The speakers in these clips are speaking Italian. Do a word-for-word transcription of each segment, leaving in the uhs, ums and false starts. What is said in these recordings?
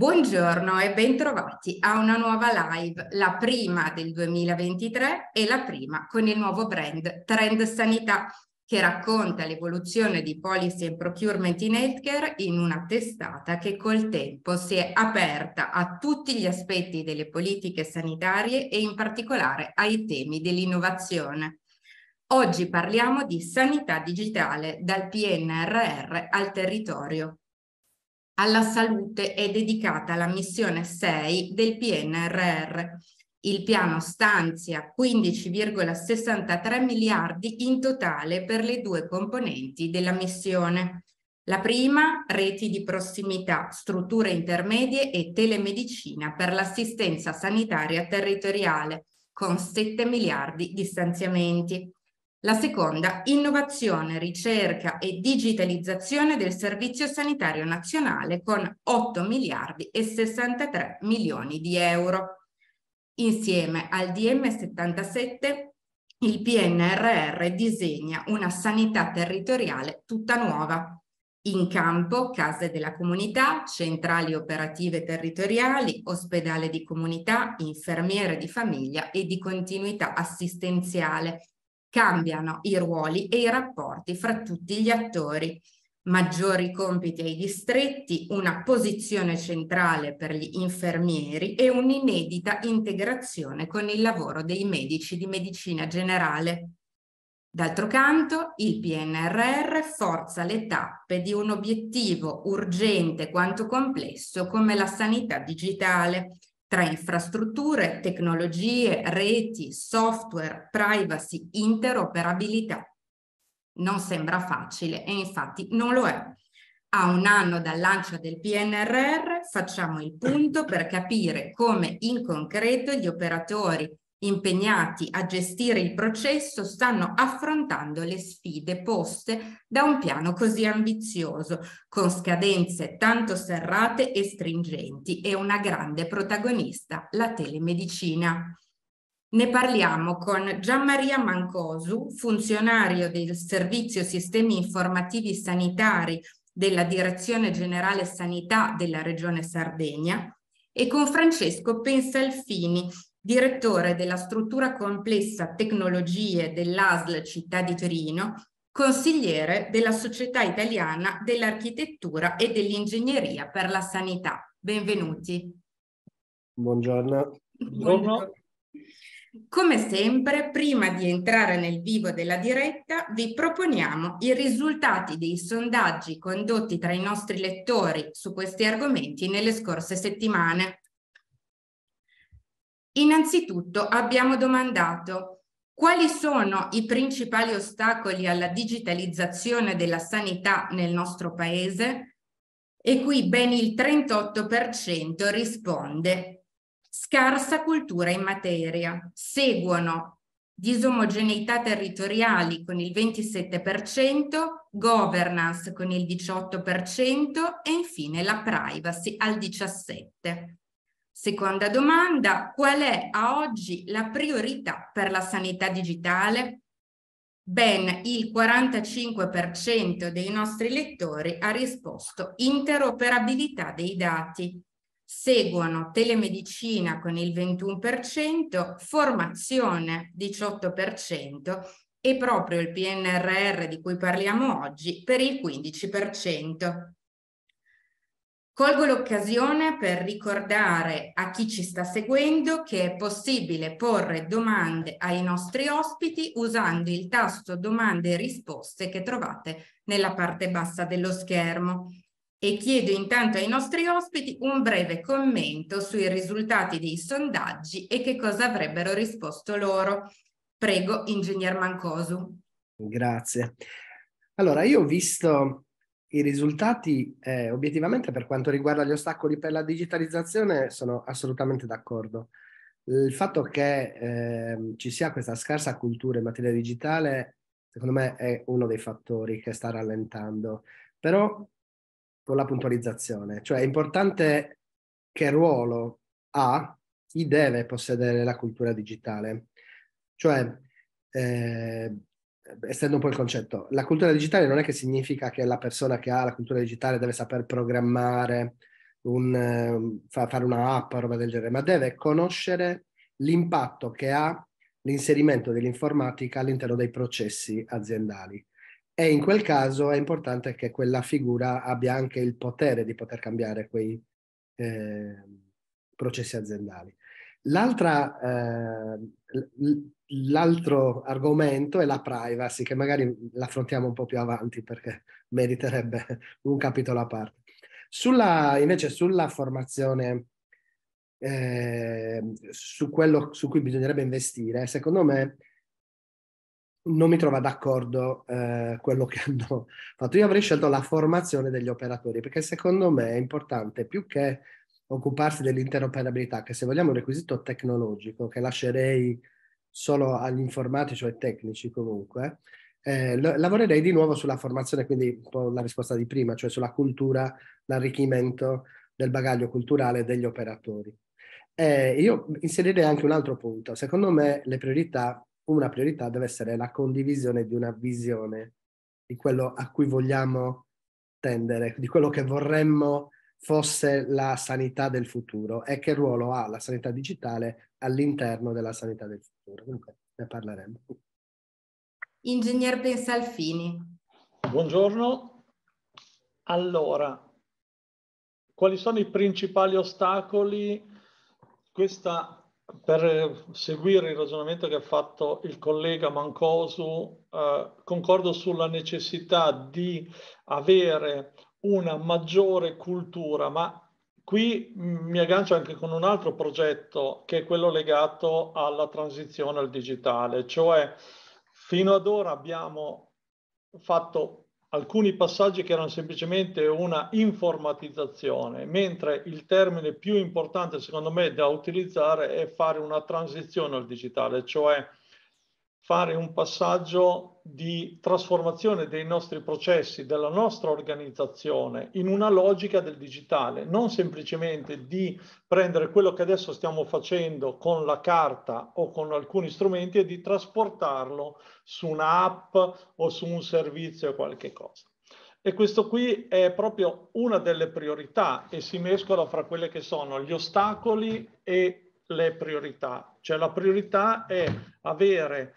Buongiorno e bentrovati a una nuova live, la prima del duemilaventitré e la prima con il nuovo brand Trend Sanità, che racconta l'evoluzione di policy and procurement in healthcare in una testata che col tempo si è aperta a tutti gli aspetti delle politiche sanitarie e in particolare ai temi dell'innovazione. Oggi parliamo di sanità digitale dal P N R R al territorio. Alla salute è dedicata la missione sei del P N R R. Il piano stanzia quindici virgola sessantatré miliardi in totale per le due componenti della missione. La prima, reti di prossimità, strutture intermedie e telemedicina per l'assistenza sanitaria territoriale, con sette miliardi di stanziamenti. La seconda, innovazione, ricerca e digitalizzazione del Servizio Sanitario Nazionale con otto miliardi e sessantatré milioni di euro. Insieme al D M settantasette, il P N R R disegna una sanità territoriale tutta nuova. In campo, case della comunità, centrali operative territoriali, ospedale di comunità, infermiere di famiglia e di continuità assistenziale. Cambiano i ruoli e i rapporti fra tutti gli attori, maggiori compiti ai distretti, una posizione centrale per gli infermieri e un'inedita integrazione con il lavoro dei medici di medicina generale. D'altro canto, il P N R R forza le tappe di un obiettivo urgente quanto complesso come la sanità digitale, tra infrastrutture, tecnologie, reti, software, privacy, interoperabilità. Non sembra facile e infatti non lo è. A un anno dal lancio del P N R R facciamo il punto per capire come in concreto gli operatori impegnati a gestire il processo stanno affrontando le sfide poste da un piano così ambizioso, con scadenze tanto serrate e stringenti e una grande protagonista, la telemedicina. Ne parliamo con Gianmaria Mancosu, funzionario del Servizio Sistemi Informativi Sanitari della Direzione Generale Sanità della Regione Sardegna, e con Francesco Pensalfini, direttore della struttura complessa tecnologie dell'A S L Città di Torino, consigliere della Società Italiana dell'Architettura e dell'Ingegneria per la Sanità. Benvenuti. Buongiorno. Buongiorno. Come sempre, prima di entrare nel vivo della diretta, vi proponiamo i risultati dei sondaggi condotti tra i nostri lettori su questi argomenti nelle scorse settimane. Innanzitutto abbiamo domandato: quali sono i principali ostacoli alla digitalizzazione della sanità nel nostro paese? E qui ben il trentotto per cento risponde: scarsa cultura in materia. Seguono disomogeneità territoriali con il ventisette per cento, governance con il diciotto per cento e infine la privacy al diciassette per cento. Seconda domanda: qual è a oggi la priorità per la sanità digitale? Ben il quarantacinque per cento dei nostri lettori ha risposto interoperabilità dei dati. Seguono telemedicina con il ventuno per cento, formazione diciotto per cento e proprio il P N R R di cui parliamo oggi per il quindici per cento. Colgo l'occasione per ricordare a chi ci sta seguendo che è possibile porre domande ai nostri ospiti usando il tasto domande e risposte che trovate nella parte bassa dello schermo. E chiedo intanto ai nostri ospiti un breve commento sui risultati dei sondaggi e che cosa avrebbero risposto loro. Prego, Ingegner Mancosu. Grazie. Allora, io ho visto i risultati, eh, obiettivamente per quanto riguarda gli ostacoli per la digitalizzazione sono assolutamente d'accordo. Il fatto che eh, ci sia questa scarsa cultura in materia digitale, secondo me è uno dei fattori che sta rallentando, però con la puntualizzazione, cioè è importante che ruolo ha chi deve possedere la cultura digitale, cioè eh, estendo un po' il concetto. La cultura digitale non è che significa che la persona che ha la cultura digitale deve saper programmare, un, eh, fa, fare una app, roba del genere, ma deve conoscere l'impatto che ha l'inserimento dell'informatica all'interno dei processi aziendali. E in quel caso è importante che quella figura abbia anche il potere di poter cambiare quei eh, processi aziendali. L'altra, eh, l'altro argomento è la privacy, che magari l'affrontiamo un po' più avanti perché meriterebbe un capitolo a parte. Sulla, invece sulla formazione, eh, su quello su cui bisognerebbe investire, secondo me non mi trova d'accordo eh, quello che hanno fatto. Io avrei scelto la formazione degli operatori, perché secondo me è importante, più che occuparsi dell'interoperabilità, che se vogliamo è un requisito tecnologico, che lascerei solo agli informatici o ai tecnici comunque, eh, lavorerei di nuovo sulla formazione, quindi un po' la risposta di prima, cioè sulla cultura, l'arricchimento del bagaglio culturale degli operatori. Eh, io inserirei anche un altro punto. Secondo me le priorità, una priorità deve essere la condivisione di una visione di quello a cui vogliamo tendere, di quello che vorremmo fosse la sanità del futuro e che ruolo ha la sanità digitale all'interno della sanità del futuro. Comunque ne parleremo. Ingegner Pensalfini. Buongiorno. Allora, quali sono i principali ostacoli? Questa, per seguire il ragionamento che ha fatto il collega Mancosu, eh, concordo sulla necessità di avere una maggiore cultura, ma qui mi aggancio anche con un altro progetto che è quello legato alla transizione al digitale, cioè fino ad ora abbiamo fatto alcuni passaggi che erano semplicemente una informatizzazione, mentre il termine più importante secondo me da utilizzare è fare una transizione al digitale, cioè fare un passaggio di trasformazione dei nostri processi, della nostra organizzazione in una logica del digitale, non semplicemente di prendere quello che adesso stiamo facendo con la carta o con alcuni strumenti e di trasportarlo su un'app o su un servizio o qualche cosa. E questo qui è proprio una delle priorità e si mescola fra quelle che sono gli ostacoli e le priorità. Cioè la priorità è avere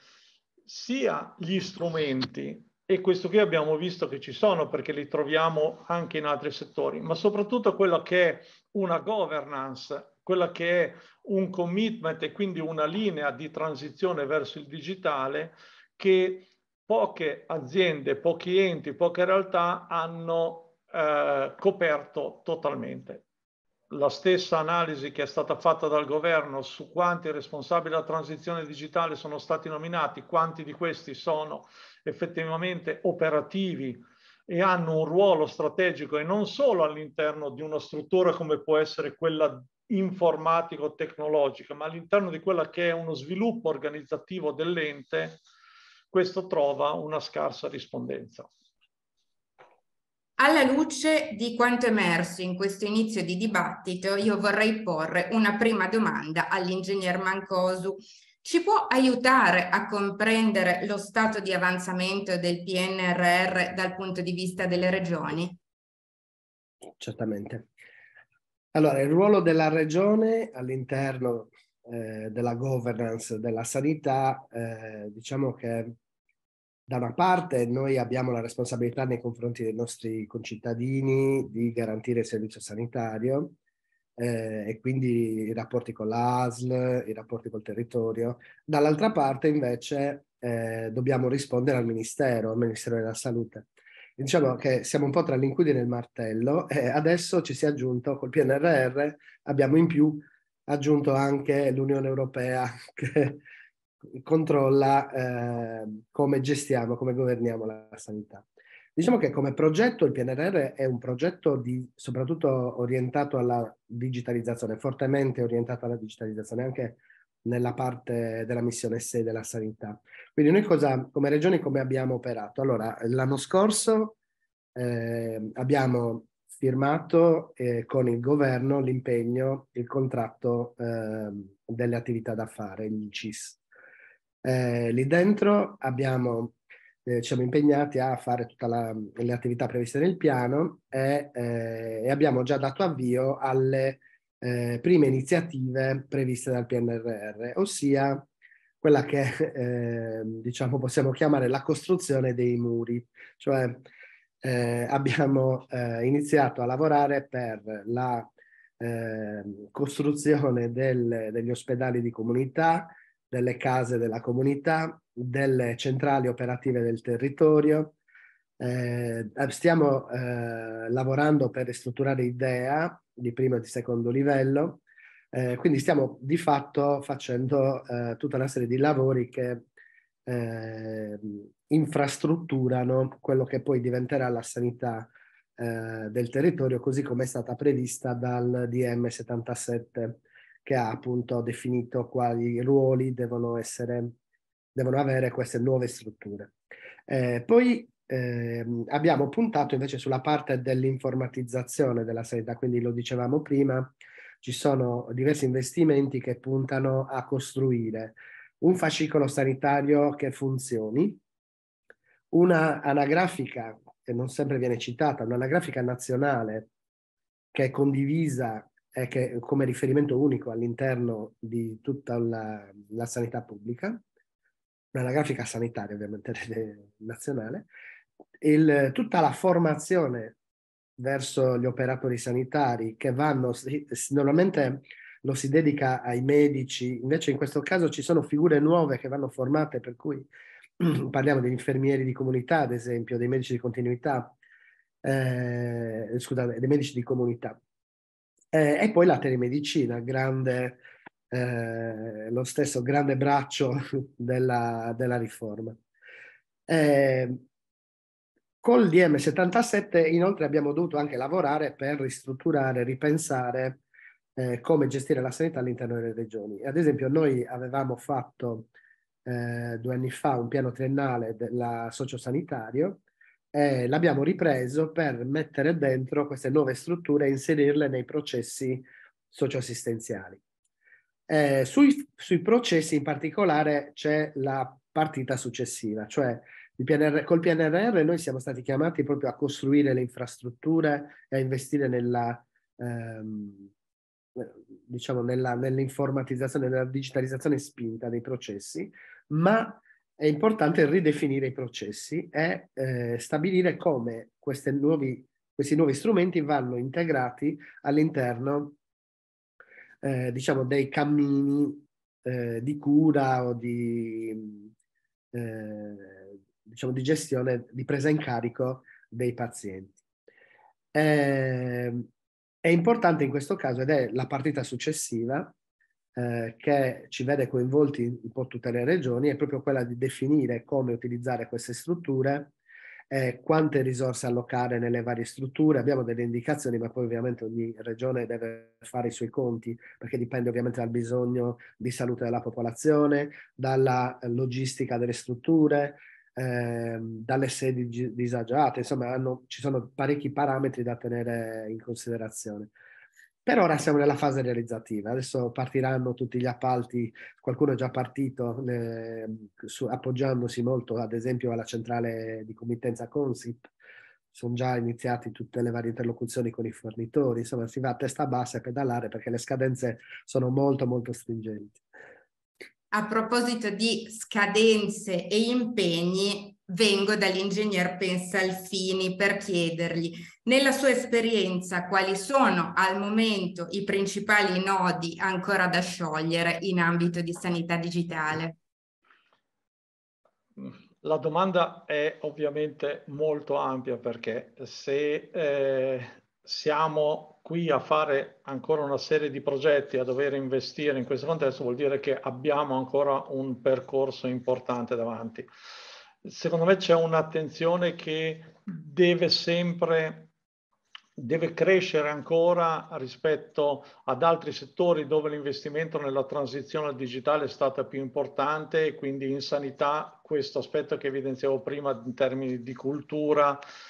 sia gli strumenti, e questo qui abbiamo visto che ci sono perché li troviamo anche in altri settori, ma soprattutto quella che è una governance, quella che è un commitment e quindi una linea di transizione verso il digitale che poche aziende, pochi enti, poche realtà hanno eh, coperto totalmente. La stessa analisi che è stata fatta dal governo su quanti responsabili della transizione digitale sono stati nominati, quanti di questi sono effettivamente operativi e hanno un ruolo strategico e non solo all'interno di una struttura come può essere quella informatico-tecnologica, ma all'interno di quella che è uno sviluppo organizzativo dell'ente, questo trova una scarsa rispondenza. Alla luce di quanto emerso in questo inizio di dibattito, io vorrei porre una prima domanda all'ingegner Mancosu. Ci può aiutare a comprendere lo stato di avanzamento del P N R R dal punto di vista delle regioni? Certamente. Allora, il ruolo della regione all'interno eh, della governance della sanità, eh, diciamo che da una parte noi abbiamo la responsabilità nei confronti dei nostri concittadini di garantire il servizio sanitario eh, e quindi i rapporti con l'A S L, i rapporti col territorio. Dall'altra parte invece eh, dobbiamo rispondere al Ministero, al Ministero della Salute. Diciamo che siamo un po' tra l'incudine e il martello e adesso ci si è aggiunto col P N R R, abbiamo in più aggiunto anche l'Unione Europea che controlla eh, come gestiamo, come governiamo la sanità. Diciamo che come progetto il P N R R è un progetto di, soprattutto orientato alla digitalizzazione, fortemente orientato alla digitalizzazione, anche nella parte della missione sei della sanità. Quindi noi cosa, come regioni, come abbiamo operato? Allora, l'anno scorso eh, abbiamo firmato eh, con il governo l'impegno, il contratto eh, delle attività da fare, il C I S. Eh, lì dentro abbiamo eh, siamo impegnati a fare tutte le attività previste nel piano e, eh, e abbiamo già dato avvio alle eh, prime iniziative previste dal P N R R, ossia quella che eh, diciamo possiamo chiamare la costruzione dei muri, cioè eh, abbiamo eh, iniziato a lavorare per la eh, costruzione del, degli ospedali di comunità, delle case della comunità, delle centrali operative del territorio. Eh, stiamo eh, lavorando per ristrutturare I D E A di primo e di secondo livello, eh, quindi stiamo di fatto facendo eh, tutta una serie di lavori che eh, infrastrutturano quello che poi diventerà la sanità eh, del territorio, così come è stata prevista dal D M settantasette, che ha appunto definito quali ruoli devono essere, devono avere queste nuove strutture. Eh, poi eh, abbiamo puntato invece sulla parte dell'informatizzazione della sanità, quindi lo dicevamo prima, ci sono diversi investimenti che puntano a costruire un fascicolo sanitario che funzioni, una anagrafica che non sempre viene citata, un'anagrafica nazionale che è condivisa e che è come riferimento unico all'interno di tutta la, la sanità pubblica, un'anagrafica sanitaria ovviamente nazionale, il, tutta la formazione verso gli operatori sanitari che vanno, normalmente lo si dedica ai medici, invece in questo caso ci sono figure nuove che vanno formate, per cui parliamo degli infermieri di comunità, ad esempio, dei medici di continuità, eh, scusate, dei medici di comunità. Eh, e poi la telemedicina, grande, eh, lo stesso grande braccio della, della riforma. Eh, Col D M settantasette inoltre abbiamo dovuto anche lavorare per ristrutturare, ripensare eh, come gestire la sanità all'interno delle regioni. Ad esempio noi avevamo fatto eh, due anni fa un piano triennale del sociosanitario e l'abbiamo ripreso per mettere dentro queste nuove strutture e inserirle nei processi socioassistenziali. Eh, sui, sui processi in particolare c'è la partita successiva, cioè il P N R, col P N R R noi siamo stati chiamati proprio a costruire le infrastrutture e a investire nella, ehm, diciamo nella, nell'informatizzazione, nella digitalizzazione spinta dei processi, ma è importante ridefinire i processi e eh, stabilire come questi nuovi, questi nuovi strumenti vanno integrati all'interno eh, diciamo dei cammini eh, di cura o di eh, diciamo di gestione, di presa in carico dei pazienti. Eh, è importante in questo caso, ed è la partita successiva eh, che ci vede coinvolti un po' tutte le regioni, è proprio quella di definire come utilizzare queste strutture, eh, quante risorse allocare nelle varie strutture. Abbiamo delle indicazioni, ma poi ovviamente ogni regione deve fare i suoi conti, perché dipende ovviamente dal bisogno di salute della popolazione, dalla logistica delle strutture, eh, dalle sedi disagiate, insomma hanno, ci sono parecchi parametri da tenere in considerazione. Per ora siamo nella fase realizzativa, adesso partiranno tutti gli appalti, qualcuno è già partito eh, su, appoggiandosi molto ad esempio alla centrale di committenza Consip, sono già iniziate tutte le varie interlocuzioni con i fornitori, insomma si va a testa bassa a pedalare perché le scadenze sono molto molto stringenti. A proposito di scadenze e impegni, vengo dall'ingegner Pensalfini per chiedergli, nella sua esperienza, quali sono al momento i principali nodi ancora da sciogliere in ambito di sanità digitale? La domanda è ovviamente molto ampia, perché se eh, siamo qui a fare ancora una serie di progetti, a dover investire in questo contesto, vuol dire che abbiamo ancora un percorso importante davanti. Secondo me c'è un'attenzione che deve sempre deve crescere ancora rispetto ad altri settori dove l'investimento nella transizione al digitale è stata più importante, e quindi in sanità questo aspetto che evidenziavo prima in termini di cultura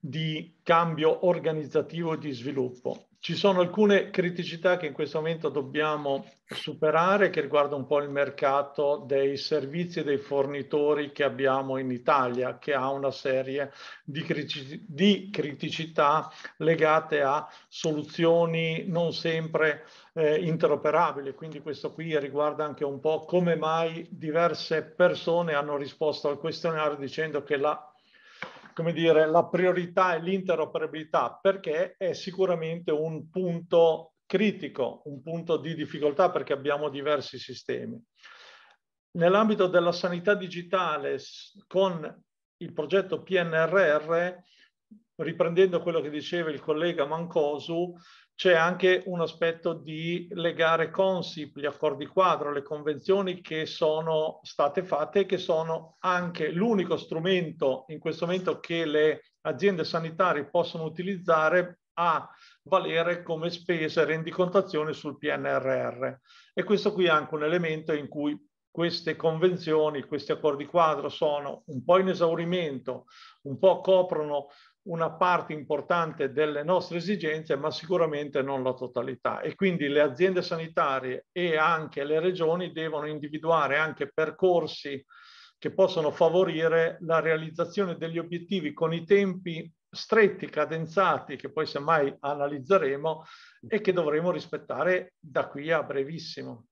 di cambio organizzativo e di sviluppo. Ci sono alcune criticità che in questo momento dobbiamo superare, che riguardano un po' il mercato dei servizi e dei fornitori che abbiamo in Italia, che ha una serie di, critici- di criticità legate a soluzioni non sempre eh, interoperabili. Quindi questo qui riguarda anche un po' come mai diverse persone hanno risposto al questionario dicendo che la come dire, la priorità è l'interoperabilità, perché è sicuramente un punto critico, un punto di difficoltà, perché abbiamo diversi sistemi. Nell'ambito della sanità digitale, con il progetto P N R R, riprendendo quello che diceva il collega Mancosu, c'è anche un aspetto di legare Consip, gli accordi quadro, le convenzioni che sono state fatte e che sono anche l'unico strumento in questo momento che le aziende sanitarie possono utilizzare a valere come spese e rendicontazione sul P N R R. E questo qui è anche un elemento in cui queste convenzioni, questi accordi quadro sono un po' in esaurimento, un po' coprono una parte importante delle nostre esigenze, ma sicuramente non la totalità. E quindi le aziende sanitarie e anche le regioni devono individuare anche percorsi che possono favorire la realizzazione degli obiettivi con i tempi stretti, cadenzati, che poi semmai analizzeremo e che dovremo rispettare da qui a brevissimo.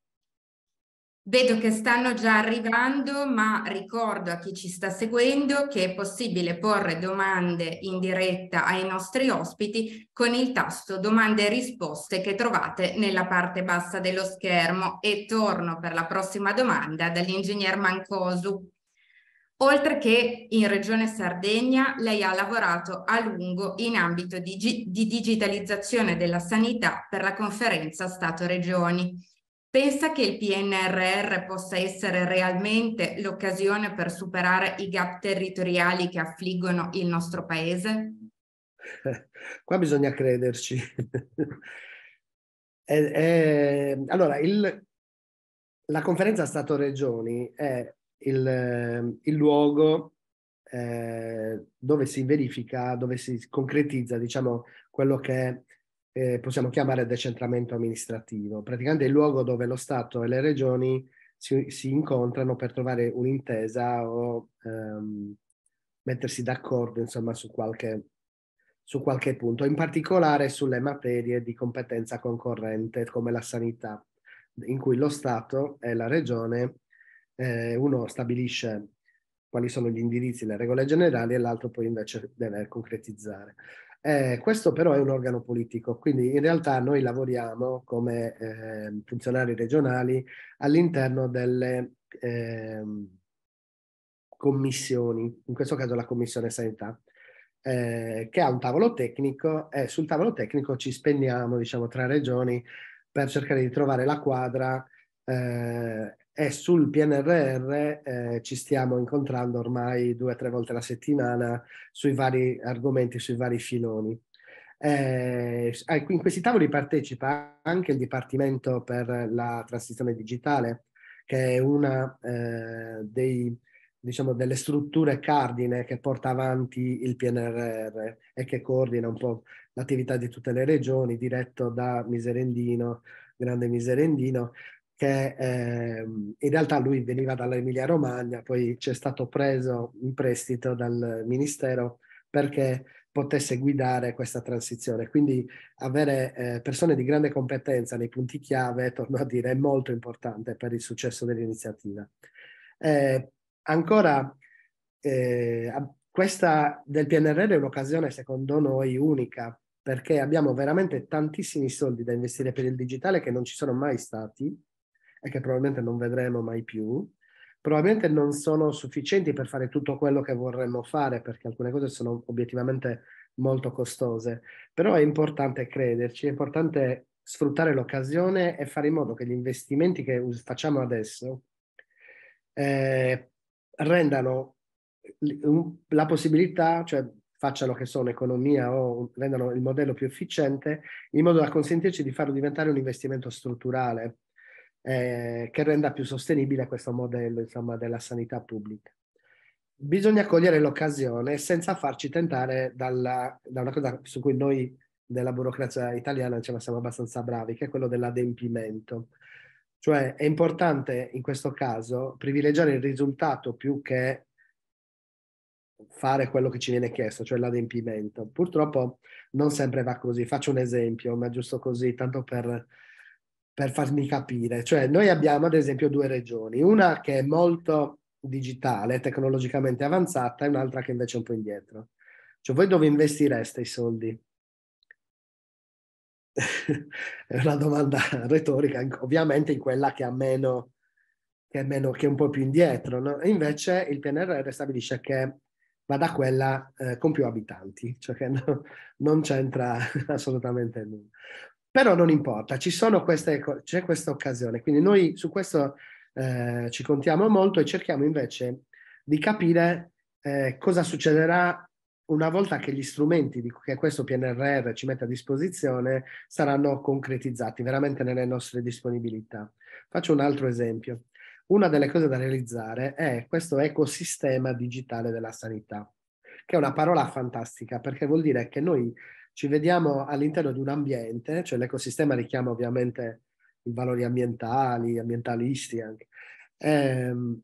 Vedo che stanno già arrivando, ma ricordo a chi ci sta seguendo che è possibile porre domande in diretta ai nostri ospiti con il tasto domande e risposte che trovate nella parte bassa dello schermo, e torno per la prossima domanda dall'ingegner Mancosu. Oltre che in Regione Sardegna, lei ha lavorato a lungo in ambito di, di digitalizzazione della sanità per la conferenza Stato-Regioni. Pensa che il P N R R possa essere realmente l'occasione per superare i gap territoriali che affliggono il nostro paese? Qua bisogna crederci. è, è, allora, il, la conferenza Stato-Regioni è il, il luogo eh, dove si verifica, dove si concretizza, diciamo, quello che eh, possiamo chiamare decentramento amministrativo. Praticamente è il luogo dove lo Stato e le regioni si, si incontrano per trovare un'intesa o ehm, mettersi d'accordo, insomma, su qualche, su qualche punto, in particolare sulle materie di competenza concorrente come la sanità, in cui lo Stato e la regione, eh, uno stabilisce quali sono gli indirizzi, le regole generali, e l'altro poi invece deve concretizzare. Eh, questo però è un organo politico, quindi in realtà noi lavoriamo come eh, funzionari regionali all'interno delle eh, commissioni, in questo caso la Commissione Sanità, eh, che ha un tavolo tecnico, e sul tavolo tecnico ci spendiamo, diciamo, tra regioni per cercare di trovare la quadra, eh, e sul P N R R eh, ci stiamo incontrando ormai due o tre volte alla settimana sui vari argomenti, sui vari filoni. Eh, in questi tavoli partecipa anche il Dipartimento per la Transizione Digitale, che è una eh, dei, diciamo, delle strutture cardine che porta avanti il P N R R e che coordina un po' l'attività di tutte le regioni, diretto da Miserendino, grande Miserendino, che eh, in realtà lui veniva dall'Emilia Romagna, poi c'è stato preso in prestito dal Ministero perché potesse guidare questa transizione. Quindi avere eh, persone di grande competenza nei punti chiave, torno a dire, è molto importante per il successo dell'iniziativa. Eh, ancora, eh, questa del P N R R è un'occasione secondo noi unica, perché abbiamo veramente tantissimi soldi da investire per il digitale che non ci sono mai stati e che probabilmente non vedremo mai più. Probabilmente non sono sufficienti per fare tutto quello che vorremmo fare, perché alcune cose sono obiettivamente molto costose, però è importante crederci, è importante sfruttare l'occasione e fare in modo che gli investimenti che facciamo adesso eh, rendano la possibilità, cioè facciano che sono economia o rendano il modello più efficiente, in modo da consentirci di farlo diventare un investimento strutturale eh, che renda più sostenibile questo modello, insomma, della sanità pubblica. bisogna cogliere l'occasione senza farci tentare dalla, da una cosa su cui noi della burocrazia italiana diciamo, siamo abbastanza bravi, che è quello dell'adempimento. Cioè è importante in questo caso privilegiare il risultato più che fare quello che ci viene chiesto, cioè l'adempimento. Purtroppo non sempre va così. Faccio un esempio, ma giusto così, tanto per, per farmi capire. Cioè noi abbiamo ad esempio due regioni, una che è molto digitale, tecnologicamente avanzata, e un'altra che invece è un po' indietro. Cioè voi dove investireste i soldi? È una domanda retorica, ovviamente in quella che ha meno, che è meno, che è un po' più indietro, no? E invece il P N R R stabilisce che va da quella eh, con più abitanti, cioè che no, non c'entra assolutamente nulla. Però non importa, ci sono queste, c'è questa occasione, quindi noi su questo eh, ci contiamo molto e cerchiamo invece di capire eh, cosa succederà una volta che gli strumenti di, che questo P N R R ci mette a disposizione saranno concretizzati veramente nelle nostre disponibilità. Faccio un altro esempio. Una delle cose da realizzare è questo ecosistema digitale della sanità, che è una parola fantastica perché vuol dire che noi ci vediamo all'interno di un ambiente, cioè l'ecosistema richiama ovviamente i valori ambientali, ambientalisti anche, ehm,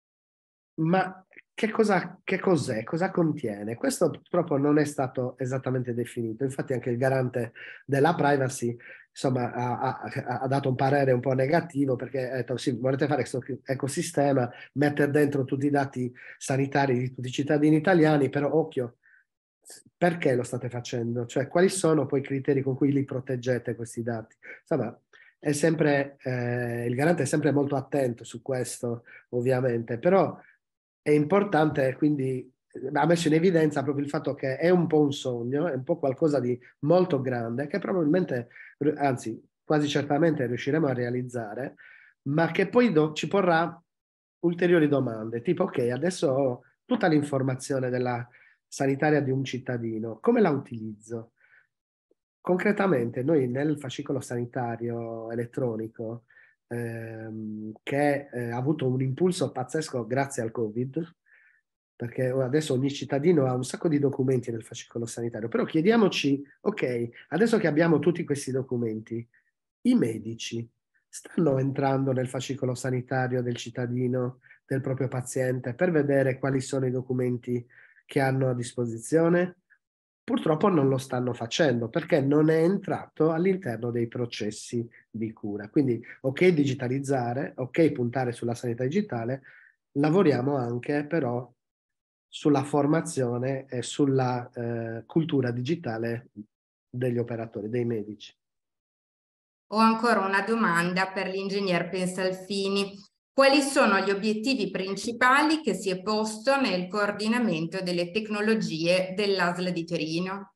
ma che cosa, che cos'è? Cosa contiene? Questo purtroppo non è stato esattamente definito. Infatti anche il garante della privacy insomma, ha, ha, ha dato un parere un po' negativo perché ha detto sì, volete fare questo ecosistema, mettere dentro tutti i dati sanitari di tutti i cittadini italiani, però occhio, perché lo state facendo? Cioè quali sono poi i criteri con cui li proteggete questi dati? Insomma, è sempre, eh, il garante è sempre molto attento su questo, ovviamente, però è importante, quindi ha messo in evidenza proprio il fatto che è un po' un sogno, è un po' qualcosa di molto grande che probabilmente, anzi quasi certamente riusciremo a realizzare, ma che poi do, ci porrà ulteriori domande, tipo ok, adesso ho tutta l'informazione della sanitaria di un cittadino, come la utilizzo? Concretamente, noi nel fascicolo sanitario elettronico, ehm, che eh, ha avuto un impulso pazzesco grazie al Covid, perché adesso ogni cittadino ha un sacco di documenti nel fascicolo sanitario, però chiediamoci, ok, adesso che abbiamo tutti questi documenti, i medici stanno entrando nel fascicolo sanitario del cittadino, del proprio paziente, per vedere quali sono i documenti che hanno a disposizione? Purtroppo non lo stanno facendo perché non è entrato all'interno dei processi di cura. Quindi, ok, digitalizzare, ok, puntare sulla sanità digitale, lavoriamo anche però sulla formazione e sulla eh, cultura digitale degli operatori, dei medici. Ho ancora una domanda per l'ingegner Pensalfini. Quali sono gli obiettivi principali che si è posto nel coordinamento delle tecnologie dell'A S L di Torino?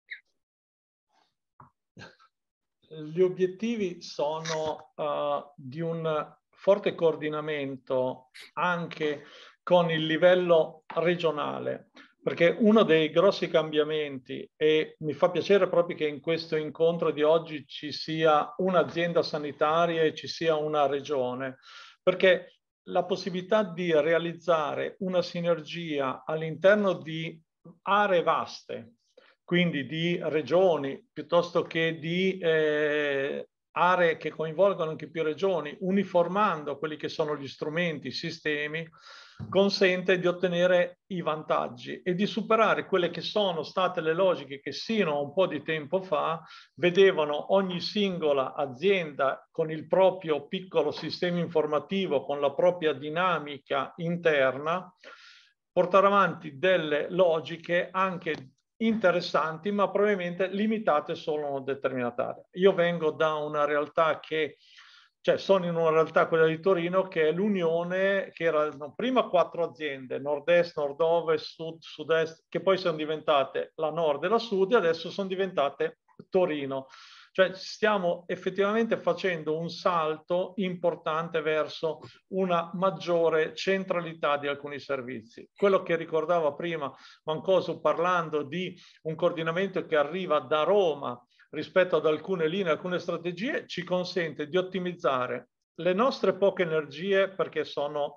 Gli obiettivi sono uh, di un forte coordinamento anche con il livello regionale, perché uno dei grossi cambiamenti, e mi fa piacere proprio che in questo incontro di oggi ci sia un'azienda sanitaria e ci sia una regione, perché la possibilità di realizzare una sinergia all'interno di aree vaste, quindi di regioni piuttosto che di eh, aree che coinvolgono anche più regioni, uniformando quelli che sono gli strumenti, i sistemi, consente di ottenere i vantaggi e di superare quelle che sono state le logiche che sino a un po' di tempo fa vedevano ogni singola azienda con il proprio piccolo sistema informativo, con la propria dinamica interna, portare avanti delle logiche anche interessanti, ma probabilmente limitate solo a una determinata area. Io vengo da una realtà che, cioè sono in una realtà, quella di Torino, che è l'unione, che erano prima quattro aziende, nord-est, nord-ovest, sud, sud-est, che poi sono diventate la nord e la sud, e adesso sono diventate Torino. Cioè stiamo effettivamente facendo un salto importante verso una maggiore centralità di alcuni servizi. Quello che ricordava prima Mancoso parlando di un coordinamento che arriva da Roma rispetto ad alcune linee, alcune strategie, ci consente di ottimizzare le nostre poche energie, perché sono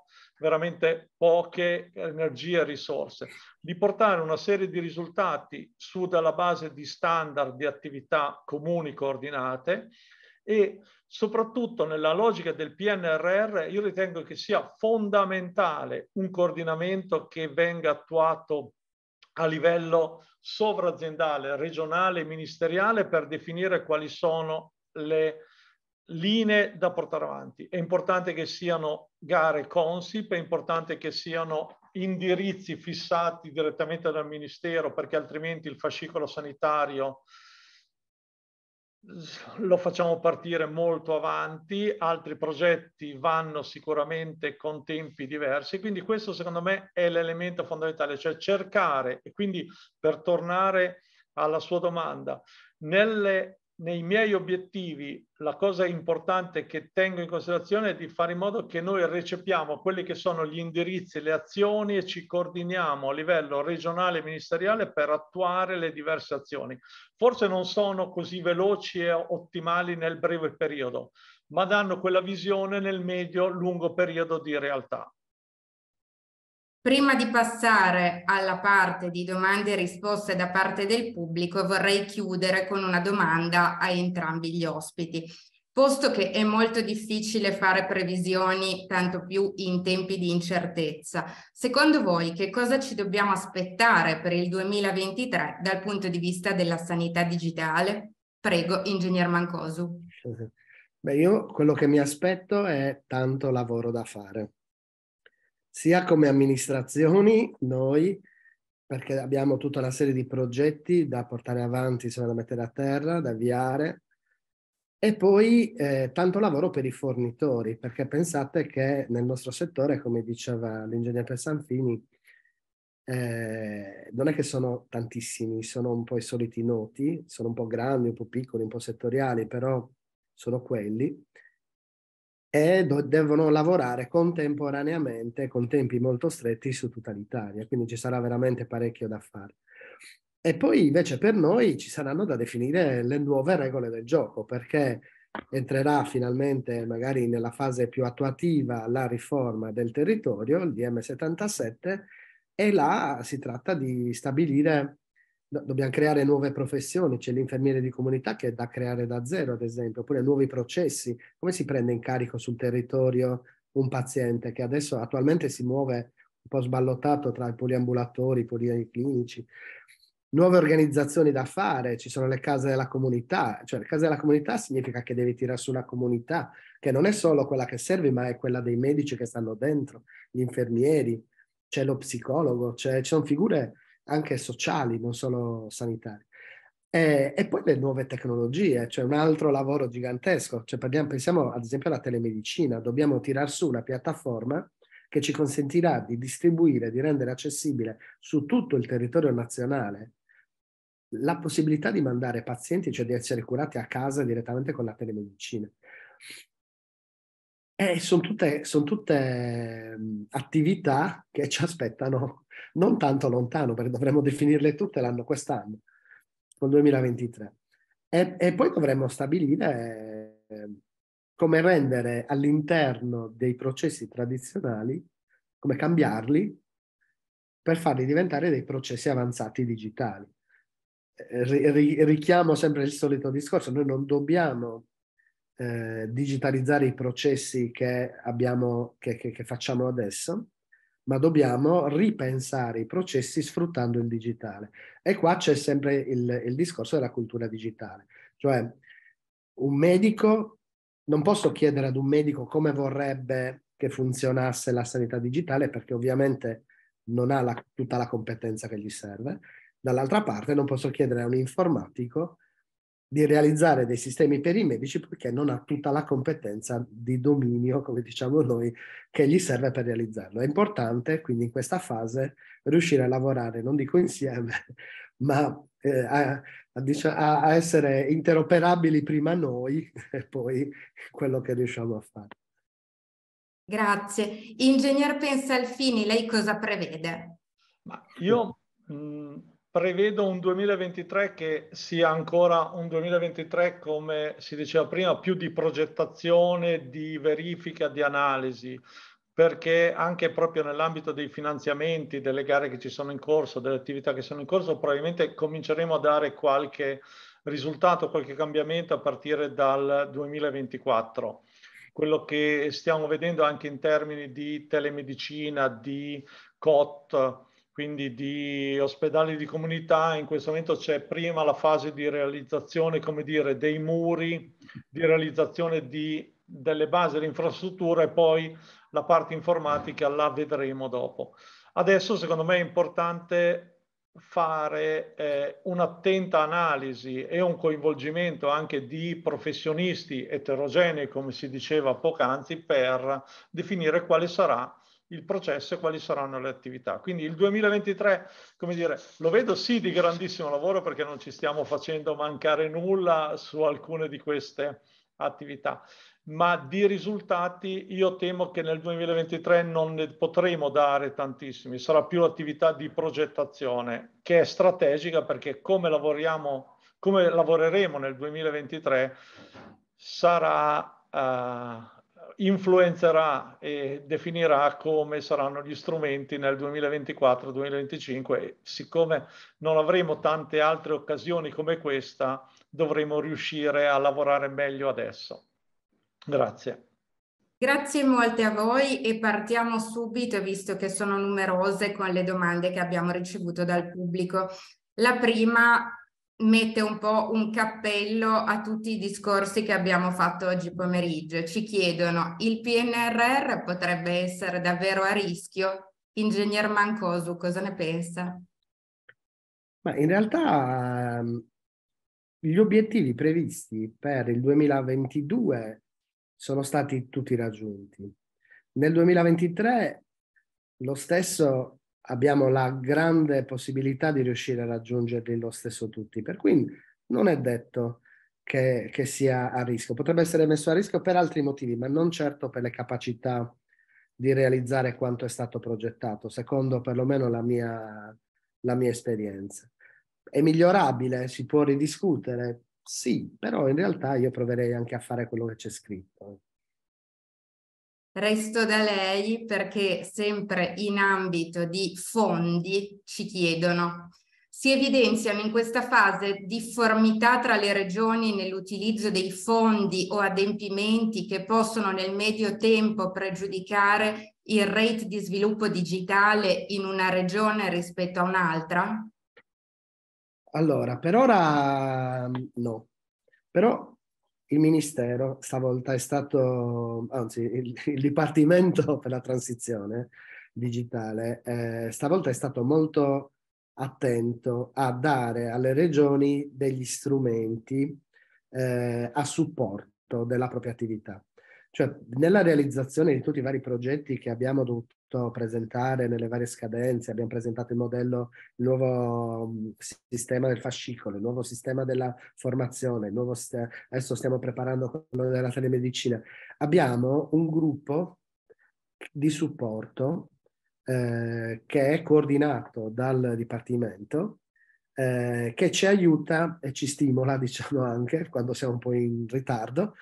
veramente poche energie e risorse, di portare una serie di risultati su dalla base di standard di attività comuni coordinate e soprattutto nella logica del P N R R io ritengo che sia fondamentale un coordinamento che venga attuato a livello sovraziendale, regionale e ministeriale per definire quali sono le linee da portare avanti. È importante che siano gare Consip, è importante che siano indirizzi fissati direttamente dal Ministero, perché altrimenti il fascicolo sanitario lo facciamo partire molto avanti, altri progetti vanno sicuramente con tempi diversi, quindi questo secondo me è l'elemento fondamentale, cioè cercare, e quindi per tornare alla sua domanda, nelle nei miei obiettivi la cosa importante che tengo in considerazione è di fare in modo che noi recepiamo quelli che sono gli indirizzi, le azioni e ci coordiniamo a livello regionale e ministeriale per attuare le diverse azioni. Forse non sono così veloci e ottimali nel breve periodo, ma danno quella visione nel medio-lungo periodo di realtà. Prima di passare alla parte di domande e risposte da parte del pubblico, vorrei chiudere con una domanda a entrambi gli ospiti. Posto che è molto difficile fare previsioni, tanto più in tempi di incertezza, secondo voi che cosa ci dobbiamo aspettare per il duemilaventitré dal punto di vista della sanità digitale? Prego, Ingegner Mancosu. Beh, io quello che mi aspetto è tanto lavoro da fare. Sia come amministrazioni, noi, perché abbiamo tutta una serie di progetti da portare avanti, insomma, da mettere a terra, da avviare, e poi eh, tanto lavoro per i fornitori, perché pensate che nel nostro settore, come diceva l'ingegner Pessanfini, eh, non è che sono tantissimi, sono un po' i soliti noti, sono un po' grandi, un po' piccoli, un po' settoriali, però sono quelli. E devono lavorare contemporaneamente con tempi molto stretti su tutta l'Italia, quindi ci sarà veramente parecchio da fare. E poi invece per noi ci saranno da definire le nuove regole del gioco, perché entrerà finalmente magari nella fase più attuativa la riforma del territorio, il D M settantasette, e là si tratta di stabilire, dobbiamo creare nuove professioni, c'è l'infermiere di comunità che è da creare da zero, ad esempio, oppure nuovi processi, come si prende in carico sul territorio un paziente che adesso attualmente si muove un po' sballottato tra i poliambulatori, i policlinici, nuove organizzazioni da fare, ci sono le case della comunità, cioè le case della comunità significa che devi tirare su una comunità, che non è solo quella che serve, ma è quella dei medici che stanno dentro, gli infermieri, c'è lo psicologo, c'è, ci sono figure anche sociali, non solo sanitarie. E, e poi le nuove tecnologie, cioè un altro lavoro gigantesco, cioè parliamo, pensiamo ad esempio alla telemedicina, dobbiamo tirar su una piattaforma che ci consentirà di distribuire, di rendere accessibile su tutto il territorio nazionale la possibilità di mandare pazienti, cioè di essere curati a casa direttamente con la telemedicina. E sono tutte, son tutte um, attività che ci aspettano non tanto lontano, perché dovremmo definirle tutte l'anno quest'anno, col duemilaventitré. E, e poi dovremmo stabilire eh, come rendere all'interno dei processi tradizionali, come cambiarli per farli diventare dei processi avanzati digitali. Ri, richiamo sempre il solito discorso, noi non dobbiamo eh, digitalizzare i processi che abbiamo, che, che, che facciamo adesso, ma dobbiamo ripensare i processi sfruttando il digitale. E qua c'è sempre il, il discorso della cultura digitale, cioè un medico, non posso chiedere ad un medico come vorrebbe che funzionasse la sanità digitale, perché ovviamente non ha la, tutta la competenza che gli serve. Dall'altra parte non posso chiedere a un informatico di realizzare dei sistemi per i medici perché non ha tutta la competenza di dominio, come diciamo noi, che gli serve per realizzarlo. È importante quindi in questa fase riuscire a lavorare, non dico insieme, ma eh, a, a, a essere interoperabili prima noi e poi quello che riusciamo a fare. Grazie. Ingegner Pensalfini, lei cosa prevede? Ma io mh, prevedo un duemilaventitré che sia ancora un duemilaventitré, come si diceva prima, più di progettazione, di verifica, di analisi, perché anche proprio nell'ambito dei finanziamenti, delle gare che ci sono in corso, delle attività che sono in corso, probabilmente cominceremo a dare qualche risultato, qualche cambiamento a partire dal duemilaventiquattro. Quello che stiamo vedendo anche in termini di telemedicina, di C O T, quindi di ospedali di comunità, in questo momento c'è prima la fase di realizzazione, come dire, dei muri, di realizzazione di, delle basi dell'infrastruttura, e poi la parte informatica la vedremo dopo. Adesso secondo me è importante fare eh, un'attenta analisi e un coinvolgimento anche di professionisti eterogenei, come si diceva poc'anzi, per definire quale sarà il processo e quali saranno le attività. Quindi il duemilaventitré, come dire, lo vedo sì di grandissimo lavoro, perché non ci stiamo facendo mancare nulla su alcune di queste attività, ma di risultati io temo che nel duemilaventitré non ne potremo dare tantissimi, sarà più l'attività di progettazione, che è strategica, perché come lavoriamo, come lavoreremo nel duemilaventitré sarà, uh, influenzerà e definirà come saranno gli strumenti nel duemilaventiquattro duemilaventicinque, e siccome non avremo tante altre occasioni come questa, dovremo riuscire a lavorare meglio adesso. Grazie. Grazie molte a voi, e partiamo subito, visto che sono numerose, con le domande che abbiamo ricevuto dal pubblico. La prima mette un po' un cappello a tutti i discorsi che abbiamo fatto oggi pomeriggio. Ci chiedono: il P N R R potrebbe essere davvero a rischio? Ingegner Mancosu, cosa ne pensa? Ma in realtà gli obiettivi previsti per il duemilaventidue sono stati tutti raggiunti. Nel duemilaventitré lo stesso abbiamo la grande possibilità di riuscire a raggiungerli lo stesso tutti, per cui non è detto che, che sia a rischio. Potrebbe essere messo a rischio per altri motivi, ma non certo per le capacità di realizzare quanto è stato progettato, secondo perlomeno la mia, la mia esperienza. È migliorabile? Si può ridiscutere? Sì, però in realtà io proverei anche a fare quello che c'è scritto. Resto da lei, perché sempre in ambito di fondi ci chiedono: si evidenziano in questa fase difformità tra le regioni nell'utilizzo dei fondi o adempimenti che possono nel medio tempo pregiudicare il rate di sviluppo digitale in una regione rispetto a un'altra? Allora, per ora no, però il Ministero stavolta è stato, anzi il, il Dipartimento per la transizione digitale eh, stavolta è stato molto attento a dare alle regioni degli strumenti eh, a supporto della propria attività. Cioè, nella realizzazione di tutti i vari progetti che abbiamo dovuto presentare nelle varie scadenze, abbiamo presentato il modello, il nuovo um, sistema del fascicolo, il nuovo sistema della formazione, il nuovo st- adesso stiamo preparando quello della telemedicina. Abbiamo un gruppo di supporto eh, che è coordinato dal Dipartimento, eh, che ci aiuta e ci stimola, diciamo, anche quando siamo un po' in ritardo,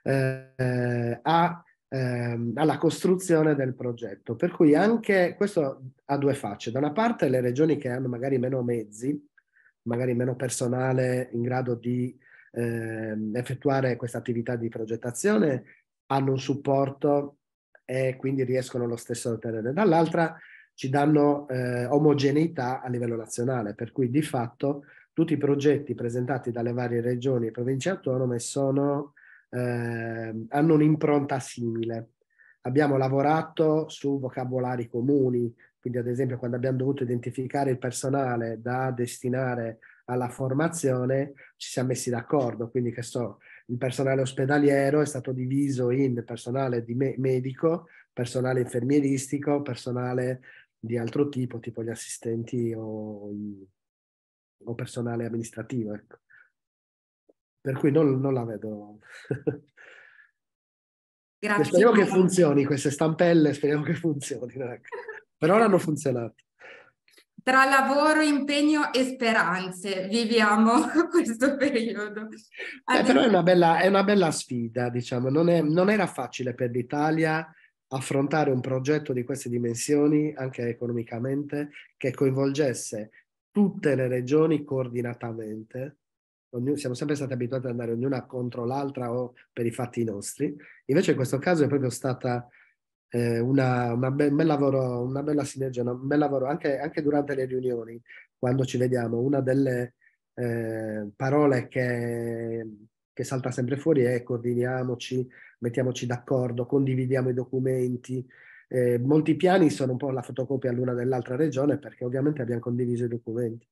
eh, a, ehm, alla costruzione del progetto. Per cui anche questo ha due facce. Da una parte le regioni che hanno magari meno mezzi, magari meno personale in grado di ehm, effettuare questa attività di progettazione, hanno un supporto e quindi riescono lo stesso a ottenere. Dall'altra ci danno eh, omogeneità a livello nazionale, per cui di fatto tutti i progetti presentati dalle varie regioni e province autonome sono, eh, hanno un'impronta simile. Abbiamo lavorato su vocabolari comuni, quindi ad esempio quando abbiamo dovuto identificare il personale da destinare alla formazione ci siamo messi d'accordo, quindi che so, il personale ospedaliero è stato diviso in personale di me- medico, personale infermieristico, personale di altro tipo, tipo gli assistenti o, o personale amministrativo, ecco. Per cui non, non la vedo. Grazie. Speriamo che funzioni, queste stampelle, speriamo che funzionino. Ecco. Per ora hanno funzionato. Tra lavoro, impegno e speranze viviamo questo periodo. Beh, però è una bella, è una bella sfida, diciamo. Non, è, non era facile per l'Italia affrontare un progetto di queste dimensioni, anche economicamente, che coinvolgesse tutte le regioni coordinatamente. Siamo sempre stati abituati ad andare ognuna contro l'altra o per i fatti nostri. Invece in questo caso è proprio stata eh, una, una be- un bel lavoro, una bella sinergia, un bel lavoro anche, anche durante le riunioni, quando ci vediamo. Una delle eh, parole che, che salta sempre fuori è coordiniamoci, mettiamoci d'accordo, condividiamo i documenti. Eh, molti piani sono un po' la fotocopia l'una dell'altra regione perché ovviamente abbiamo condiviso i documenti.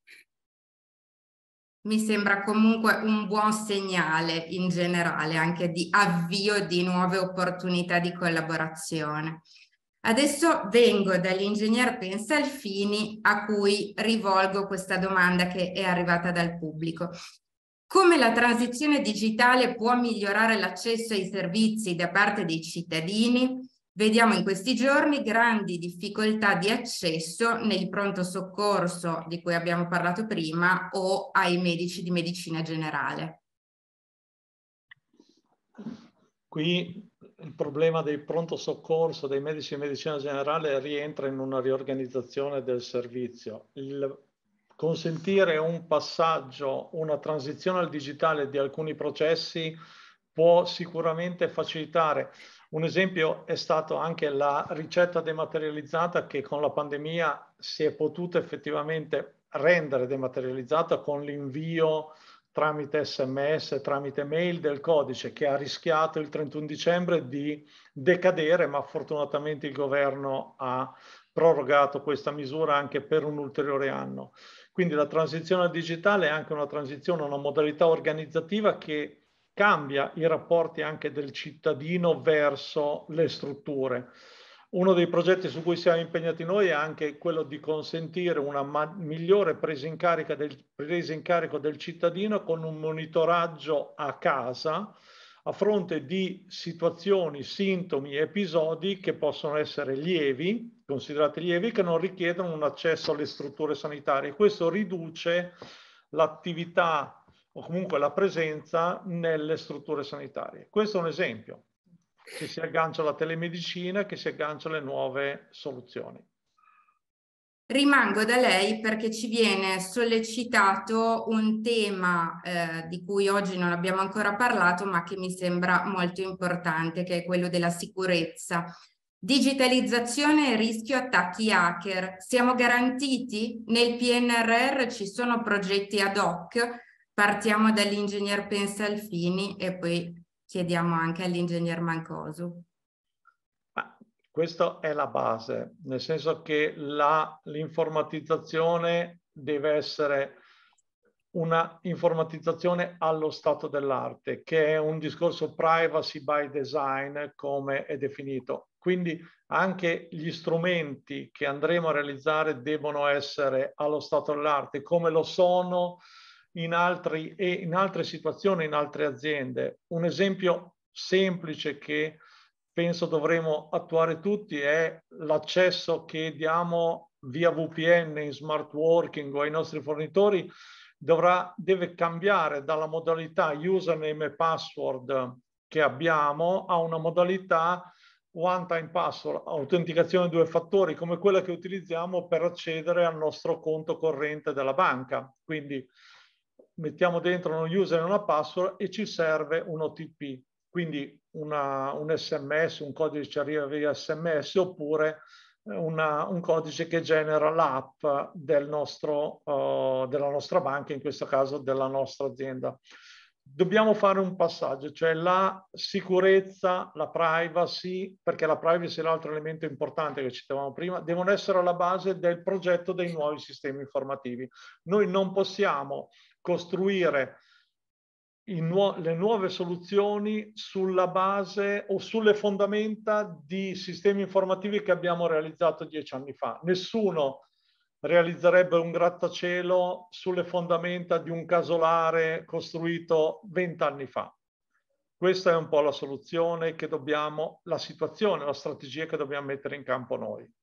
Mi sembra comunque un buon segnale in generale, anche di avvio di nuove opportunità di collaborazione. Adesso vengo dall'ingegner Pensalfini, a cui rivolgo questa domanda che è arrivata dal pubblico. Come la transizione digitale può migliorare l'accesso ai servizi da parte dei cittadini? Vediamo in questi giorni grandi difficoltà di accesso nel pronto soccorso di cui abbiamo parlato prima o ai medici di medicina generale. Qui il problema del pronto soccorso, dei medici di medicina generale, rientra in una riorganizzazione del servizio. Il consentire un passaggio, una transizione al digitale di alcuni processi può sicuramente facilitare. Un esempio è stato anche la ricetta dematerializzata, che con la pandemia si è potuta effettivamente rendere dematerializzata con l'invio tramite sms, tramite mail del codice, che ha rischiato il trentuno dicembre di decadere, ma fortunatamente il governo ha prorogato questa misura anche per un ulteriore anno. Quindi la transizione al digitale è anche una transizione, una modalità organizzativa che cambia i rapporti anche del cittadino verso le strutture. Uno dei progetti su cui siamo impegnati noi è anche quello di consentire una migliore presa in, carica del, presa in carico del cittadino con un monitoraggio a casa a fronte di situazioni, sintomi, episodi che possono essere lievi, considerati lievi, che non richiedono un accesso alle strutture sanitarie. Questo riduce l'attività o comunque la presenza nelle strutture sanitarie. Questo è un esempio che si aggancia alla telemedicina, che si aggancia alle nuove soluzioni. Rimango da lei perché ci viene sollecitato un tema eh, di cui oggi non abbiamo ancora parlato, ma che mi sembra molto importante, che è quello della sicurezza. Digitalizzazione e rischio attacchi hacker. Siamo garantiti? Nel P N R R ci sono progetti ad hoc? Partiamo dall'ingegner Pensalfini e poi chiediamo anche all'ingegner Mancosu. Ah, questa è la base, nel senso che l'informatizzazione deve essere una informatizzazione allo stato dell'arte, che è un discorso privacy by design, come è definito. Quindi anche gli strumenti che andremo a realizzare devono essere allo stato dell'arte, come lo sono in, altri, e in altre situazioni, in altre aziende. Un esempio semplice che penso dovremo attuare tutti è l'accesso che diamo via V P N in smart working o ai nostri fornitori. Dovrà, deve cambiare dalla modalità username e password che abbiamo a una modalità one time password, autenticazione due fattori, come quella che utilizziamo per accedere al nostro conto corrente della banca. Quindi mettiamo dentro uno user e una password e ci serve un O T P. Quindi una, un sms, un codice ci arriva via sms, oppure una, un codice che genera l'app del nostro, uh, della nostra banca, in questo caso della nostra azienda. Dobbiamo fare un passaggio, cioè la sicurezza, la privacy, perché la privacy è l'altro elemento importante che citavamo prima, devono essere alla base del progetto dei nuovi sistemi informativi. Noi non possiamo costruire Nu- le nuove soluzioni sulla base o sulle fondamenta di sistemi informativi che abbiamo realizzato dieci anni fa. Nessuno realizzerebbe un grattacielo sulle fondamenta di un casolare costruito vent'anni fa. Questa è un po' la soluzione che dobbiamo, la situazione, la strategia che dobbiamo mettere in campo noi.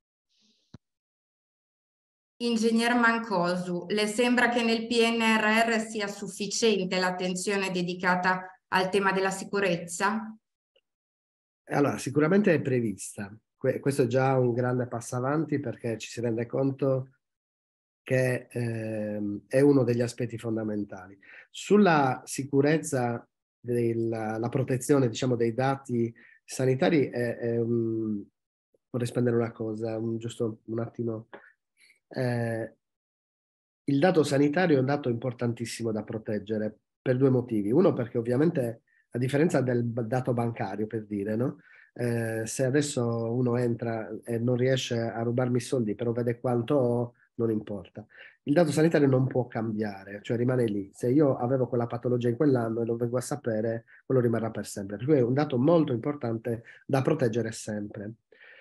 Ingegner Mancosu, le sembra che nel P N R R sia sufficiente l'attenzione dedicata al tema della sicurezza? Allora, sicuramente è prevista. Que- questo è già un grande passo avanti perché ci si rende conto che ehm, è uno degli aspetti fondamentali. Sulla sicurezza, della la protezione, diciamo, dei dati sanitari, è, è un, vorrei spendere una cosa, un, giusto un attimo. Eh, il dato sanitario è un dato importantissimo da proteggere per due motivi. Uno, perché ovviamente, a differenza del b- dato bancario, per dire, no? Eh, se adesso uno entra e non riesce a rubarmi i soldi, però vede quanto ho, non importa. Il dato sanitario non può cambiare, cioè rimane lì. Se io avevo quella patologia in quell'anno e lo vengo a sapere, quello rimarrà per sempre. Per cui è un dato molto importante da proteggere sempre.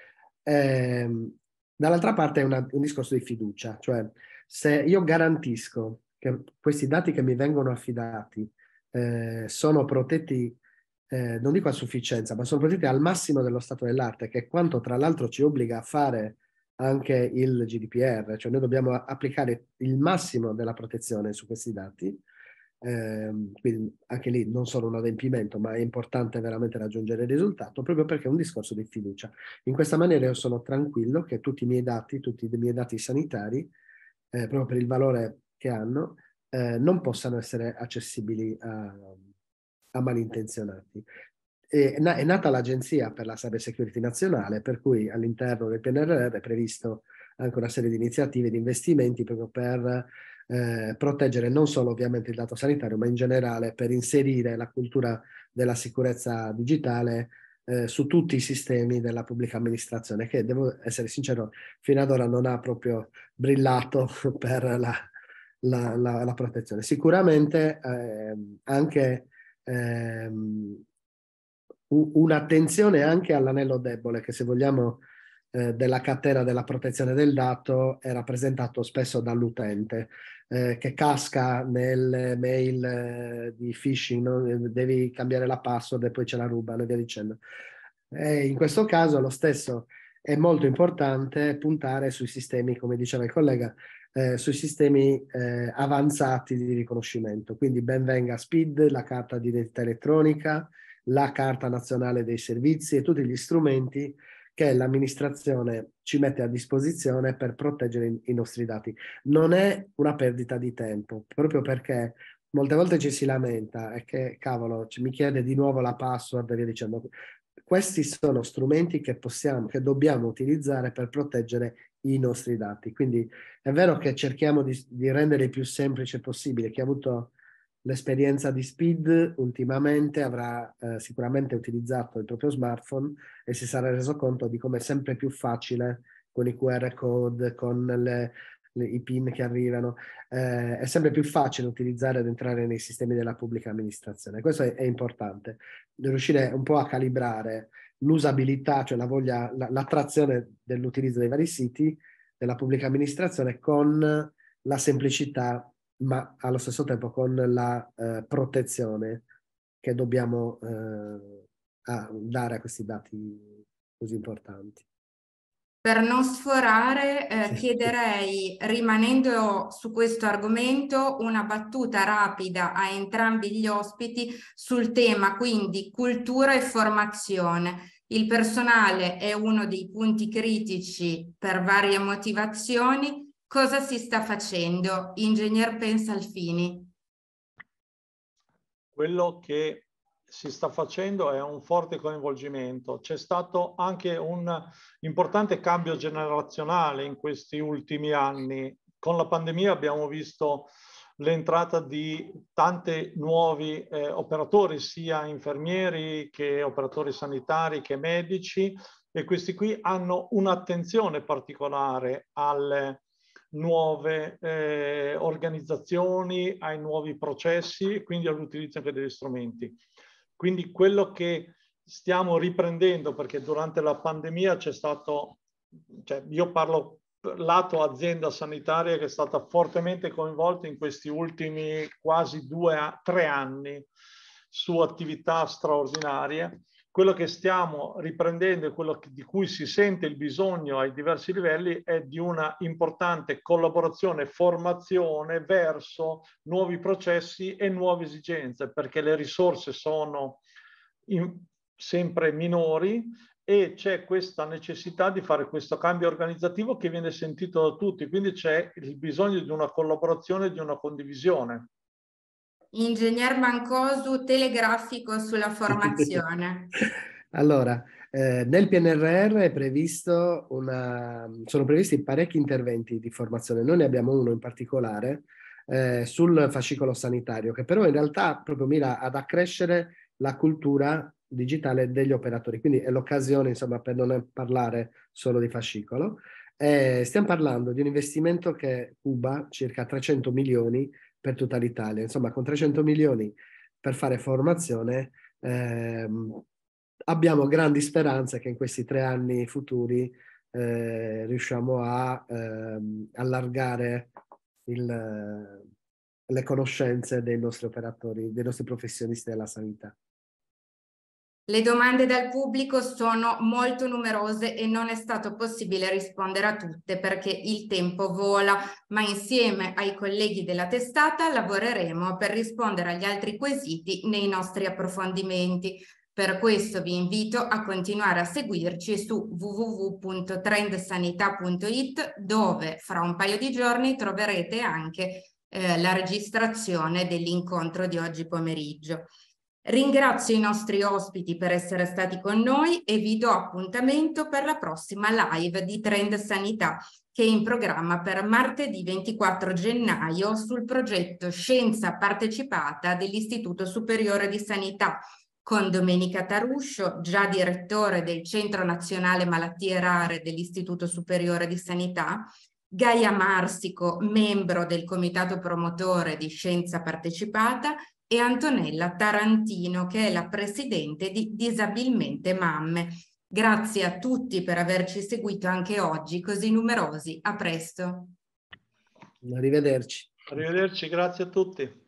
Ehm, dall'altra parte è una- un discorso di fiducia, cioè se io garantisco che questi dati che mi vengono affidati eh, sono protetti, eh, non dico a sufficienza, ma sono protetti al massimo dello stato dell'arte, che è quanto tra l'altro ci obbliga a fare anche il G D P R, cioè noi dobbiamo applicare il massimo della protezione su questi dati. Eh, quindi anche lì non solo un adempimento, ma è importante veramente raggiungere il risultato, proprio perché è un discorso di fiducia. In questa maniera io sono tranquillo che tutti i miei dati, tutti i miei dati sanitari, eh, proprio per il valore che hanno, eh, non possano essere accessibili a, a malintenzionati. E, è, na- è nata l'Agenzia per la Cyber Security Nazionale, per cui all'interno del P N R R è previsto anche una serie di iniziative, di investimenti proprio per eh, proteggere non solo ovviamente il dato sanitario, ma in generale per inserire la cultura della sicurezza digitale eh, su tutti i sistemi della pubblica amministrazione, che devo essere sincero, fino ad ora non ha proprio brillato per la, la, la, la protezione. Sicuramente eh, anche ehm, un'attenzione anche all'anello debole, che se vogliamo eh, della catena della protezione del dato è rappresentato spesso dall'utente eh, che casca nelle mail eh, di phishing, no? Devi cambiare la password e poi ce la rubano e via dicendo. E in questo caso lo stesso è molto importante puntare sui sistemi, come diceva il collega, eh, sui sistemi eh, avanzati di riconoscimento. Quindi ben venga SPID, la carta di identità elettronica, la Carta Nazionale dei Servizi e tutti gli strumenti che l'amministrazione ci mette a disposizione per proteggere i, i nostri dati. Non è una perdita di tempo, proprio perché molte volte ci si lamenta e che, cavolo, mi chiede di nuovo la password e via dicendo. Questi sono strumenti che possiamo, che dobbiamo utilizzare per proteggere i nostri dati. Quindi è vero che cerchiamo di, di rendere il più semplice possibile. Chi ha avuto l'esperienza di SPID ultimamente avrà eh, sicuramente utilizzato il proprio smartphone e si sarà reso conto di come è sempre più facile con i Q R code, con le, le, i PIN che arrivano, eh, è sempre più facile utilizzare ed entrare nei sistemi della pubblica amministrazione. Questo è, è importante, riuscire un po' a calibrare l'usabilità, cioè la voglia, la, l'attrazione dell'utilizzo dei vari siti della pubblica amministrazione con la semplicità, ma allo stesso tempo con la eh, protezione che dobbiamo eh, a dare a questi dati così importanti. Per non sforare, eh, Sì. chiederei, rimanendo su questo argomento, una battuta rapida a entrambi gli ospiti sul tema, quindi cultura e formazione. Il personale è uno dei punti critici per varie motivazioni. Cosa si sta facendo? Ingegner Pensalfini. Quello che si sta facendo è un forte coinvolgimento. C'è stato anche un importante cambio generazionale in questi ultimi anni. Con la pandemia abbiamo visto l'entrata di tanti nuovi eh, operatori, sia infermieri che operatori sanitari che medici, e questi qui hanno un'attenzione particolare alle nuove eh, organizzazioni, ai nuovi processi e quindi all'utilizzo anche degli strumenti. Quindi quello che stiamo riprendendo, perché durante la pandemia c'è stato, cioè io parlo lato azienda sanitaria che è stata fortemente coinvolta in questi ultimi quasi due a tre anni su attività straordinarie. Quello che stiamo riprendendo e quello di cui si sente il bisogno ai diversi livelli è di una importante collaborazione e formazione verso nuovi processi e nuove esigenze, perché le risorse sono in, sempre minori, e c'è questa necessità di fare questo cambio organizzativo che viene sentito da tutti, quindi c'è il bisogno di una collaborazione, di una condivisione. Ingegner Mancosu, telegrafico sulla formazione. Allora, eh, nel P N R R è previsto una, sono previsti parecchi interventi di formazione. Noi ne abbiamo uno in particolare eh, sul fascicolo sanitario, che però in realtà proprio mira ad accrescere la cultura digitale degli operatori. Quindi è l'occasione, insomma, per non parlare solo di fascicolo. Eh, stiamo parlando di un investimento che cuba circa trecento milioni per tutta l'Italia. Insomma, con trecento milioni per fare formazione, ehm, abbiamo grandi speranze che in questi tre anni futuri eh, riusciamo a ehm, allargare il, le conoscenze dei nostri operatori, dei nostri professionisti della sanità. Le domande dal pubblico sono molto numerose e non è stato possibile rispondere a tutte perché il tempo vola, ma insieme ai colleghi della testata lavoreremo per rispondere agli altri quesiti nei nostri approfondimenti. Per questo vi invito a continuare a seguirci su w w w punto trendsanità punto it, dove fra un paio di giorni troverete anche eh, la registrazione dell'incontro di oggi pomeriggio. Ringrazio i nostri ospiti per essere stati con noi e vi do appuntamento per la prossima live di Trend Sanità, che è in programma per martedì ventiquattro gennaio sul progetto Scienza Partecipata dell'Istituto Superiore di Sanità, con Domenica Taruscio, già direttore del Centro Nazionale Malattie Rare dell'Istituto Superiore di Sanità, Gaia Marsico, membro del Comitato Promotore di Scienza Partecipata, e Antonella Tarantino, che è la presidente di Disabilmente Mamme. Grazie a tutti per averci seguito anche oggi, così numerosi. A presto. Arrivederci. Arrivederci, grazie a tutti.